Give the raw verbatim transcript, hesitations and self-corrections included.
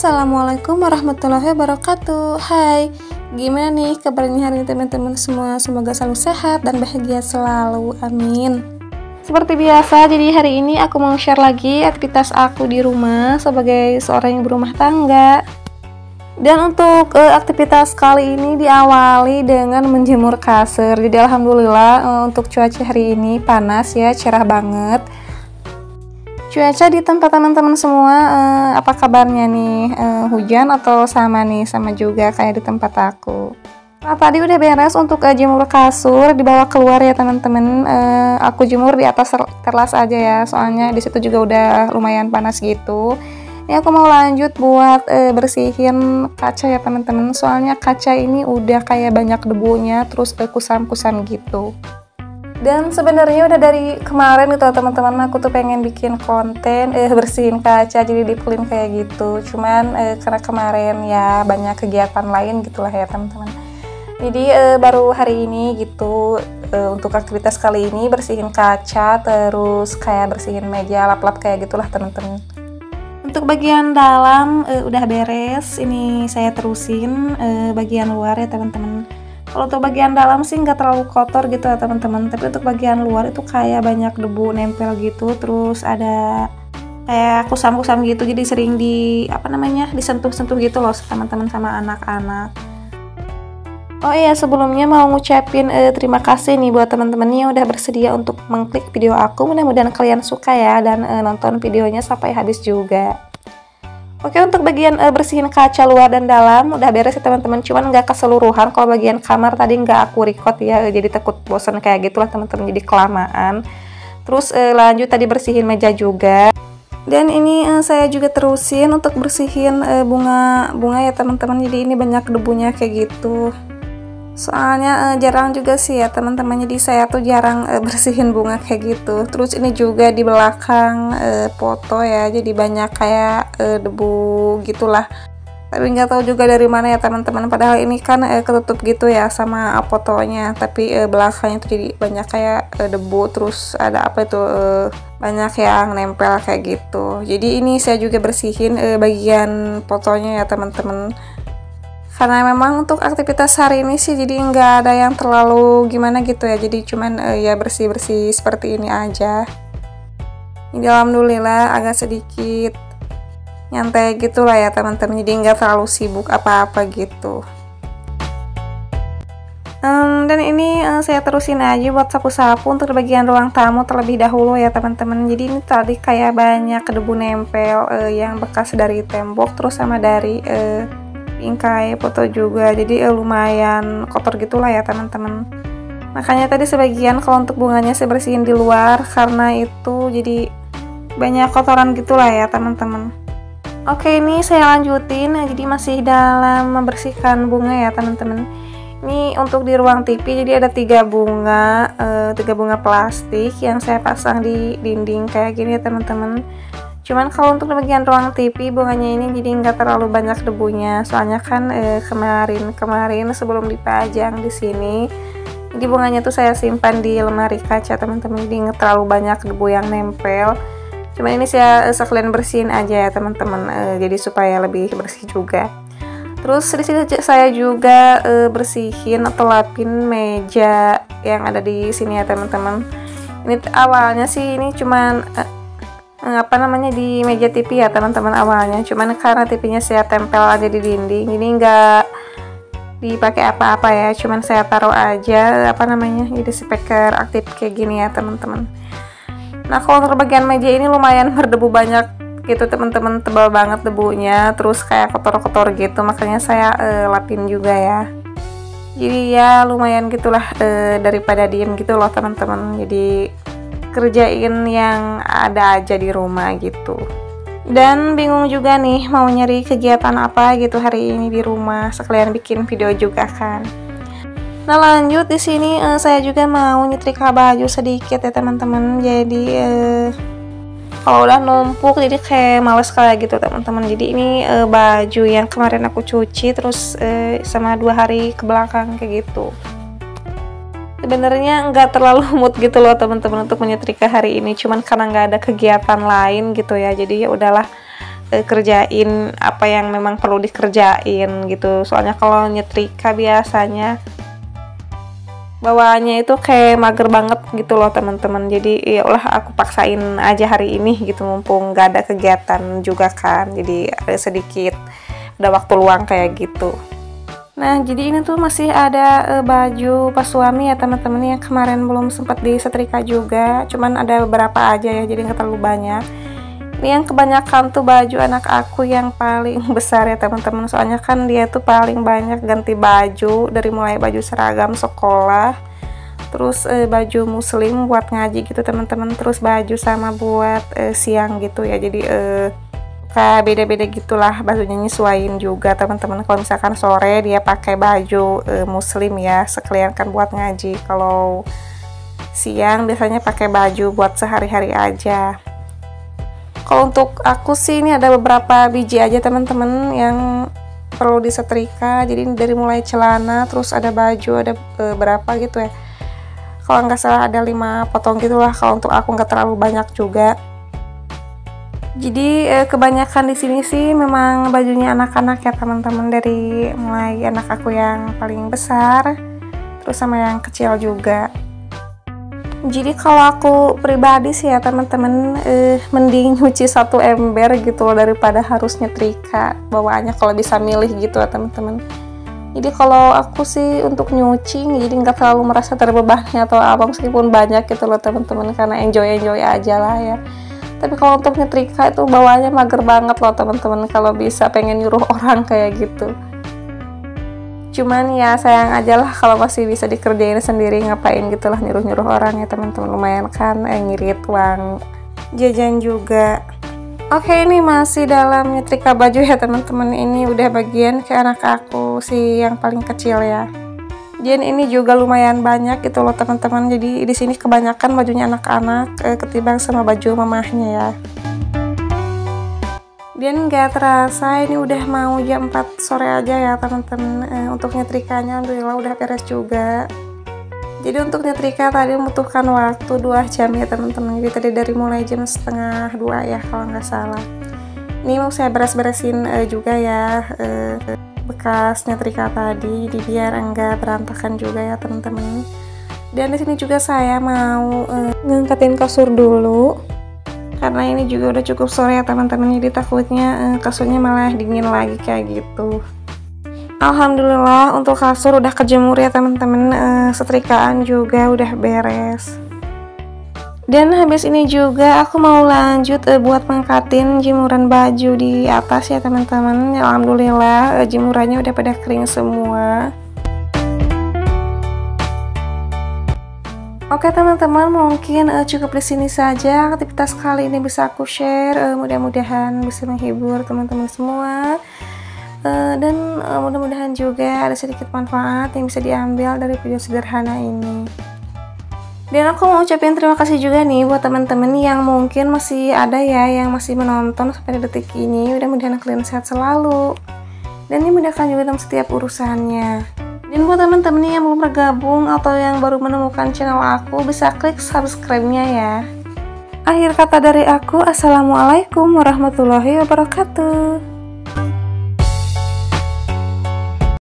Assalamualaikum warahmatullahi wabarakatuh. Hai, gimana nih kabarnya hari ini teman-teman semua? Semoga selalu sehat dan bahagia selalu, amin. Seperti biasa, jadi hari ini aku mau share lagi aktivitas aku di rumah sebagai seorang yang berumah tangga. Dan untuk uh, aktivitas kali ini diawali dengan menjemur kasur. Jadi alhamdulillah uh, untuk cuaca hari ini panas ya, cerah banget. Cuaca di tempat teman-teman semua uh, apa kabarnya nih? Uh, hujan atau sama nih, sama juga kayak di tempat aku. Nah, tadi udah beres untuk uh, jemur kasur, dibawa keluar ya teman-teman. Uh, aku jemur di atas teras aja ya, soalnya di situ juga udah lumayan panas gitu. Ini aku mau lanjut buat uh, bersihin kaca ya teman-teman. Soalnya kaca ini udah kayak banyak debunya, terus uh, kusam-kusam gitu. Dan sebenarnya udah dari kemarin gitu teman-teman, aku tuh pengen bikin konten eh bersihin kaca jadi deep clean kayak gitu. Cuman eh, karena kemarin ya banyak kegiatan lain gitulah ya teman-teman. Jadi eh, baru hari ini gitu eh, untuk aktivitas kali ini bersihin kaca, terus kayak bersihin meja, lap-lap kayak gitulah teman-teman. Untuk bagian dalam eh, udah beres, ini saya terusin eh, bagian luar ya teman-teman. Kalau untuk bagian dalam sih nggak terlalu kotor gitu ya teman-teman, tapi untuk bagian luar itu kayak banyak debu nempel gitu, terus ada kayak kusam-kusam gitu, jadi sering di apa namanya disentuh-sentuh gitu loh teman-teman sama anak-anak. Oh iya, sebelumnya mau ngucapin eh, terima kasih nih buat teman-teman yang udah bersedia untuk mengklik video aku. Mudah-mudahan kalian suka ya dan eh, nonton videonya sampai habis juga. Oke, untuk bagian e, bersihin kaca luar dan dalam udah beres ya teman-teman, cuman nggak keseluruhan. Kalau bagian kamar tadi nggak aku record ya, jadi takut bosan kayak gitulah teman-teman, jadi kelamaan. Terus e, lanjut tadi bersihin meja juga. Dan ini e, saya juga terusin untuk bersihin e, bunga bunga ya teman-teman, jadi ini banyak debunya kayak gitu. Soalnya e, jarang juga sih ya teman-teman, jadi saya tuh jarang e, bersihin bunga kayak gitu. Terus ini juga di belakang e, foto ya, jadi banyak kayak e, debu gitulah, tapi nggak tahu juga dari mana ya teman-teman. Padahal ini kan e, ketutup gitu ya sama fotonya, tapi e, belakangnya tuh jadi banyak kayak e, debu, terus ada apa itu e, banyak yang nempel kayak gitu. Jadi ini saya juga bersihin e, bagian fotonya ya teman-teman, karena memang untuk aktivitas hari ini sih jadi nggak ada yang terlalu gimana gitu ya, jadi cuman uh, ya bersih-bersih seperti ini aja. Ini alhamdulillah agak sedikit nyantai gitulah ya teman-teman, jadi nggak terlalu sibuk apa-apa gitu. Um, dan ini uh, saya terusin aja buat sapu-sapu untuk bagian ruang tamu terlebih dahulu ya teman-teman. Jadi ini tadi kayak banyak debu nempel uh, yang bekas dari tembok, terus sama dari uh, bingkai foto juga, jadi eh, lumayan kotor gitulah ya teman-teman. Makanya tadi sebagian kalau untuk bunganya saya bersihin di luar, karena itu jadi banyak kotoran gitulah ya teman-teman. Oke, ini saya lanjutin, jadi masih dalam membersihkan bunga ya teman-teman. Ini untuk di ruang T V, jadi ada tiga bunga, eh, tiga bunga plastik yang saya pasang di dinding kayak gini ya teman-teman. Cuman kalau untuk bagian ruang T V bunganya ini jadi nggak terlalu banyak debunya, soalnya kan eh, kemarin-kemarin sebelum dipajang di sini, jadi bunganya tuh saya simpan di lemari kaca teman-teman, jadi nggak terlalu banyak debu yang nempel. Cuman ini saya eh, sekalian bersihin aja ya teman-teman, eh, jadi supaya lebih bersih juga. Terus di sini saya juga eh, bersihin atau lapin meja yang ada di sini ya teman-teman. Ini awalnya sih ini cuman eh, apa namanya di meja T V ya teman-teman awalnya, cuman karena T V-nya saya tempel aja di dinding, ini enggak dipakai apa-apa ya, cuman saya taruh aja apa namanya jadi speaker aktif kayak gini ya teman-teman. Nah, kalau untuk bagian meja ini lumayan berdebu banyak gitu teman-teman, tebal banget debunya, terus kayak kotor-kotor gitu, makanya saya eh, lapin juga ya. Jadi ya lumayan gitulah eh, daripada diem gitu loh teman-teman, jadi kerjain yang ada aja di rumah gitu. Dan bingung juga nih mau nyari kegiatan apa gitu hari ini di rumah, sekalian bikin video juga kan. Nah, lanjut di sini eh, saya juga mau nyetrika baju sedikit ya teman-teman. Jadi eh, kalau udah numpuk jadi kayak males kayak gitu teman-teman. Jadi ini eh, baju yang kemarin aku cuci terus eh, sama dua hari ke belakang kayak gitu. Sebenarnya nggak terlalu mood gitu loh teman-teman untuk menyetrika hari ini, cuman karena nggak ada kegiatan lain gitu ya, jadi ya udahlah e, kerjain apa yang memang perlu dikerjain gitu. Soalnya kalau nyetrika biasanya bawaannya itu kayak mager banget gitu loh teman-teman. Jadi ya ulah aku paksain aja hari ini gitu, mumpung gak ada kegiatan juga kan, jadi ada sedikit ada waktu luang kayak gitu. Nah jadi ini tuh masih ada e, baju pas suami ya teman-teman, yang kemarin belum sempat disetrika juga, cuman ada beberapa aja ya, jadi nggak terlalu banyak. Ini yang kebanyakan tuh baju anak aku yang paling besar ya teman-teman, soalnya kan dia tuh paling banyak ganti baju, dari mulai baju seragam sekolah, terus e, baju muslim buat ngaji gitu teman-teman, terus baju sama buat e, siang gitu ya. Jadi e, kayak beda-beda gitulah bajunya, nyesuaiin juga teman-teman. Kalau misalkan sore dia pakai baju e, muslim ya, sekalian kan buat ngaji. Kalau siang biasanya pakai baju buat sehari-hari aja. Kalau untuk aku sih ini ada beberapa biji aja teman-teman yang perlu disetrika. Jadi dari mulai celana, terus ada baju, ada e, berapa gitu ya. Kalau nggak salah ada lima potong gitulah. Kalau untuk aku nggak terlalu banyak juga. Jadi e, kebanyakan di sini sih memang bajunya anak-anak ya teman-teman, dari mulai anak aku yang paling besar, terus sama yang kecil juga. Jadi kalau aku pribadi sih ya teman-teman, eh, mending nyuci satu ember gitu loh daripada harus nyetrika bawaannya, kalau bisa milih gitu ya teman-teman. Jadi kalau aku sih untuk nyuci jadi nggak terlalu merasa terbebani atau apa, meskipun banyak gitu loh teman-teman, karena enjoy-enjoy aja lah ya. Tapi kalau untuk nyetrika itu bawaannya mager banget loh teman-teman, kalau bisa pengen nyuruh orang kayak gitu. Cuman ya sayang aja lah kalau masih bisa dikerjain sendiri, ngapain gitulah nyuruh-nyuruh orang ya teman-teman. Lumayan kan eh, ngirit uang jajan juga. Oke, ini masih dalam nyetrika baju ya teman-teman. Ini udah bagian ke anak aku sih yang paling kecil ya. Dan ini juga lumayan banyak gitu loh teman-teman. Jadi di sini kebanyakan bajunya anak-anak eh, ketimbang sama baju mamahnya ya. Dan gak terasa ini udah mau jam empat sore aja ya teman-teman. E, untuk nyetrikanya alhamdulillah udah beres juga. Jadi untuk nyetrika tadi membutuhkan waktu dua jam ya teman-teman. Jadi tadi dari mulai jam setengah dua ya kalau nggak salah. Ini mau saya beres-beresin e, juga ya e, bekas nyetrika tadi, jadi biar enggak berantakan juga ya teman-teman. Dan di sini juga saya mau e, ngangkatin kasur dulu, karena ini juga udah cukup sore ya teman-teman, jadi takutnya eh, kasurnya malah dingin lagi kayak gitu. Alhamdulillah untuk kasur udah kejemur ya teman-teman, eh, setrikaan juga udah beres. Dan habis ini juga aku mau lanjut eh, buat mengkatin jemuran baju di atas ya teman-teman. Alhamdulillah eh, jemurannya udah pada kering semua. Oke teman-teman, mungkin uh, cukup di sini saja aktivitas kali ini bisa aku share. Uh, mudah-mudahan bisa menghibur teman-teman semua, uh, dan uh, mudah-mudahan juga ada sedikit manfaat yang bisa diambil dari video sederhana ini. Dan aku mau ucapin terima kasih juga nih buat teman-teman yang mungkin masih ada ya yang masih menonton sampai detik ini. Mudah-mudahan kalian sehat selalu dan dimudahkan juga dalam setiap urusannya. Dan buat teman-teman yang belum bergabung atau yang baru menemukan channel aku, bisa klik subscribe-nya ya. Akhir kata dari aku, assalamualaikum warahmatullahi wabarakatuh.